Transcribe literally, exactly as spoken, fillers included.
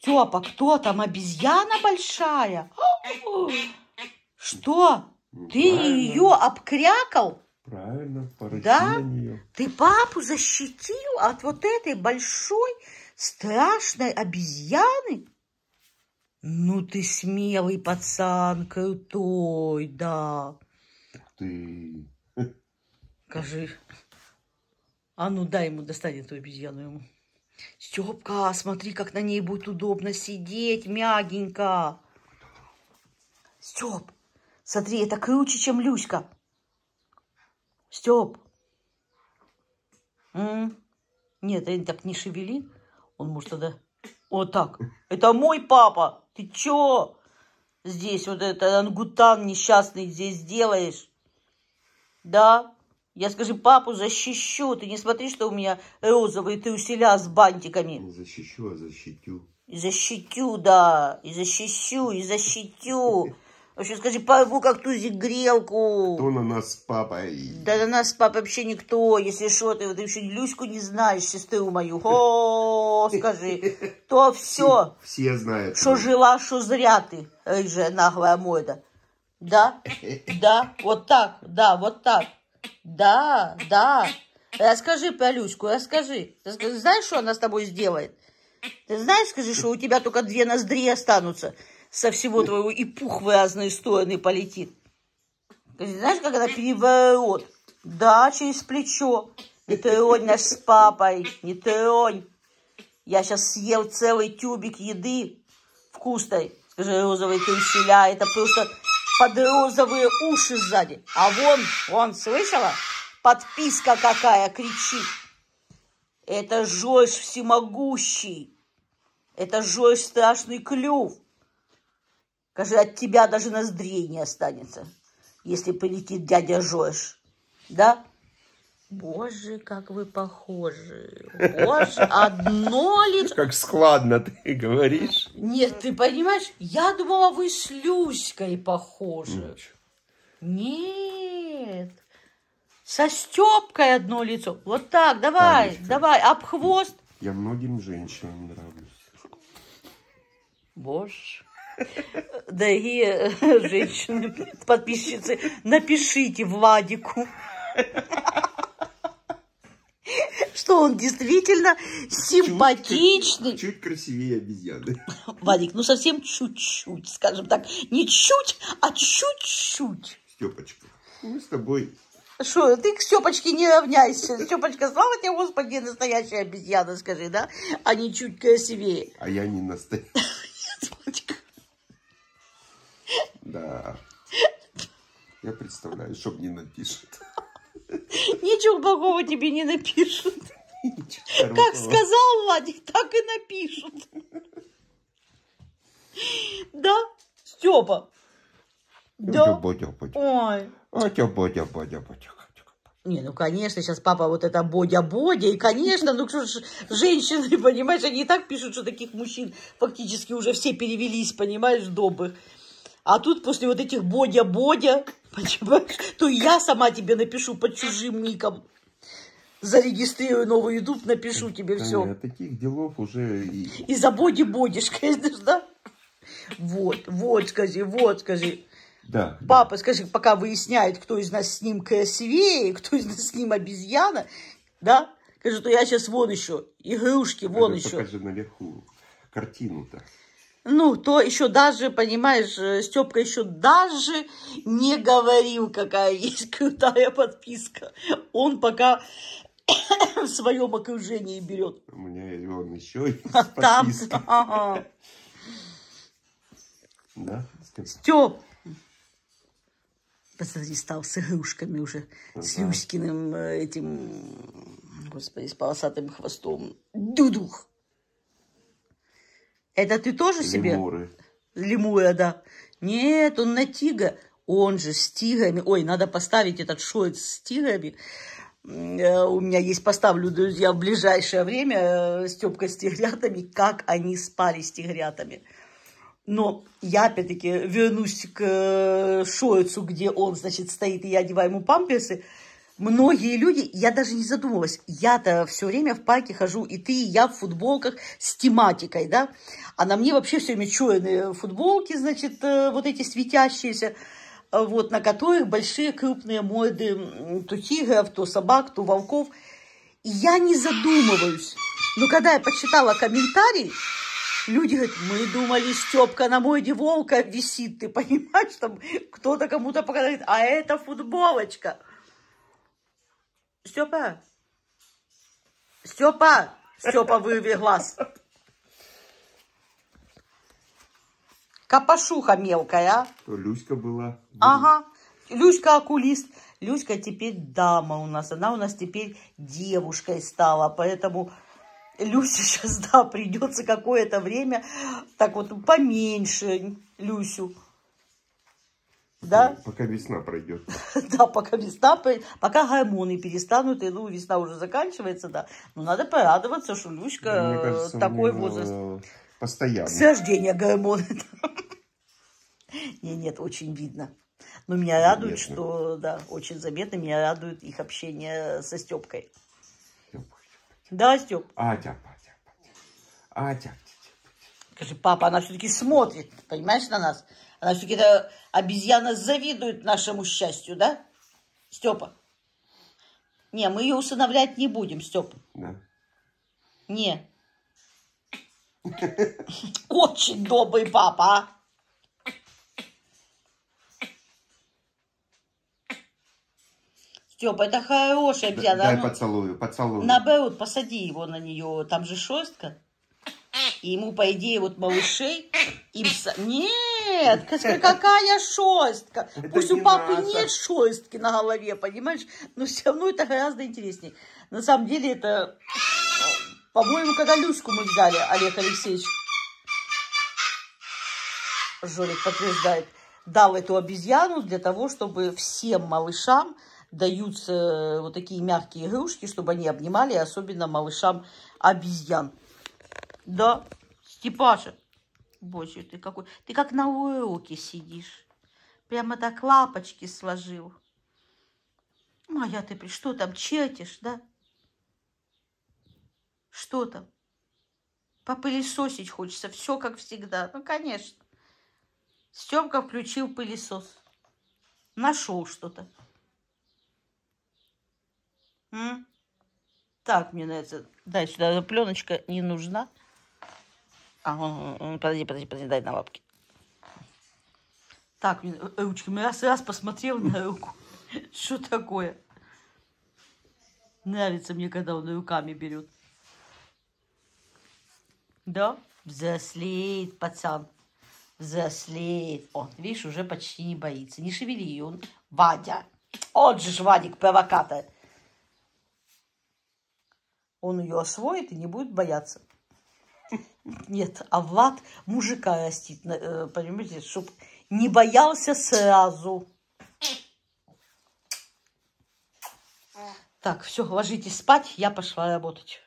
Степа, кто там? Обезьяна большая? Что? Ты ее обкрякал? Правильно, порычи да? на нее. Ты папу защитил от вот этой большой страшной обезьяны? Ну ты смелый пацан, крутой, да. Ты... Скажи. А ну дай ему, достань эту обезьяну ему. Степка, смотри, как на ней будет удобно сидеть, мягенько. Степ, смотри, это круче, чем Люська. Степ. М? Нет, так не шевели. Он может тогда... Вот так. Это мой папа. Ты чё? Здесь вот это ангутан несчастный здесь делаешь. Да? Я, скажи, папу защищу. Ты не смотри, что у меня розовые труселя с бантиками. Не защищу, а защитю. И защитю, да. И защищу, и защитю. Вообще, скажи, порву как тузик грелку. Кто на нас с папой? Да на нас с папой вообще никто. Если что, ты, ты еще Люську не знаешь, сестру мою. О, скажи. То все. Все, все знают. Что жила, что зря ты, рыжая наглая морда. Да? Да? Вот так. Да, вот так. Да, да. Расскажи про Люську, расскажи. Ты знаешь, что она с тобой сделает? Ты знаешь, скажи, что у тебя только две ноздри останутся. Со всего твоего и пух в разные стороны полетит. Знаешь, как она переворот? Да, через плечо. Не тронь наш с папой, не тронь. Я сейчас съел целый тюбик еды вкусной. Скажи, розовые труселя, это просто под розовые уши сзади. А вон, вон, слышала? Подписка какая кричит. Это Жорж всемогущий. Это Жорж страшный клюв. Скажи, от тебя даже ноздрей не останется, если полетит дядя Жорж. Да? Боже, как вы похожи. Боже, одно лицо. Как складно ты говоришь. Нет, ты понимаешь, я думала, вы с Люськой похожи. Нет. Со Степкой одно лицо. Вот так, давай, Танечка, давай, об хвост. Я многим женщинам нравлюсь. Боже. Дорогие женщины, подписчицы, напишите Владику, что он действительно симпатичный. Чуть, чуть красивее обезьяны. Владик, ну совсем чуть-чуть, скажем так. Не чуть, а чуть-чуть. Степочка, мы с тобой... Что, ты к Степочке не равняйся. Степочка, слава тебе, Господи, настоящая обезьяна, скажи, да? А не чуть красивее. А я не настоящая. Да. Я представляю, что мне напишут. Ничего плохого тебе не напишут. Как сказал Владик, так и напишут. Да, Степа? Да. Бодя, Бодя. Ой. Бодя, Бодя, Бодя, Бодя. Не, ну, конечно, сейчас папа вот это Бодя-Бодя, и, конечно, ну, что ж, женщины, понимаешь, они и так пишут, что таких мужчин фактически уже все перевелись, понимаешь, добрых. А тут после вот этих Бодя-Бодя, понимаешь, то я сама тебе напишу под чужим ником. Зарегистрирую новый ютуб, напишу тебе все. Таня, таких делов уже... И, и за Боди-Бодишь, конечно, да? Вот, вот, скажи, вот, скажи. Да, папа, да. скажи, пока выясняет, кто из нас с ним красивее, кто из нас с ним обезьяна, да? Скажи, что я сейчас вон еще, игрушки, вон Надо еще. покажи наверху картину-то. Ну, то еще даже, понимаешь, Степка еще даже не говорил, какая есть крутая подписка. Он пока в своем окружении берет. У меня и он еще есть а подписка. Там, ага. Да? Степ. Посмотри, стал с игрушками уже, ага. С Люськиным этим, господи, с полосатым хвостом. Дудух. Это ты тоже себе? Лемуры. Лемура, да. Нет, он на тигра. Он же с тиграми. Ой, надо поставить этот шорт с тиграми. У меня есть, поставлю, друзья, в ближайшее время Степка с тигрятами, как они спали с тигрятами. Но я, опять-таки, вернусь к шорцу, где он, значит, стоит, и я одеваю ему памперсы. многие люди, я даже не задумывалась, я-то все время в парке хожу, и ты, и я в футболках с тематикой, да, а на мне вообще все время черные футболки, значит, вот эти светящиеся, вот, на которых большие крупные морды то тигров, то собак, то волков. И я не задумываюсь. Но когда я почитала комментарии, люди говорят, мы думали, Степка на морде волка висит, ты понимаешь, там кто-то кому-то показывает, а это футболочка. Степа, Степа, Степа, вырви глаз. Капошуха мелкая, а? То Люська была. Ага, Люська окулист. Люська теперь дама у нас, она у нас теперь девушкой стала, поэтому Люся сейчас, да, придется какое-то время так вот поменьше Люсю. Да? Пока весна пройдет. Да, пока весна, пока гормоны перестанут, и ну, весна уже заканчивается, да. Но надо порадоваться, что Люська Мне кажется, такой него возраст. Постоянно. С рождения гормоны. Нет, нет, очень видно. Но меня радует, Заметно. что, да, очень заметно, меня радует их общение со Степкой. Да, Степ? Атя, Атя, Атя. Атя. Скажи, папа, она все-таки смотрит, понимаешь, на нас? Она все-таки, обезьяна завидует нашему счастью, да? Степа? Не, мы ее усыновлять не будем, Степа. Да. Не. Очень добрый папа, а? Степа, это хорошая обезьяна. Дай ну, поцелую, поцелую. Наоборот, посади его на нее, там же шерстка. И ему, по идее, вот малышей им... Нет, какая шерстка? Это Пусть у не папы надо. нет шерстки на голове, понимаешь? Но все равно это гораздо интереснее. На самом деле это... По-моему, когда Люську мы взяли, Олег Алексеевич, Жорик подтверждает, дал эту обезьяну для того, чтобы всем малышам даются вот такие мягкие игрушки, чтобы они обнимали, особенно малышам обезьян. Да, Степаша, боже, ты какой, ты как на уроке сидишь, прямо так лапочки сложил. Моя ты, что там, чертишь, да? Что там? Попылесосить хочется, все как всегда. Ну, конечно. Степка включил пылесос. Нашел что-то. М? Так, мне нравится. Дай сюда, пленочка не нужна. А, подожди, подожди, подожди, дай на лапки. Так, ручки, мы раз раз посмотрел на руку. Что такое? Нравится мне, когда он руками берет. Да? Взрослеет пацан. Взрослеет. О, видишь, уже почти не боится. Не шевели ее. Он... Вадя. Вот же ж Вадик, провокатор. Он ее освоит и не будет бояться. Нет, а Влад мужика растит, понимаете, чтобы не боялся сразу. Так, все, ложитесь спать, я пошла работать.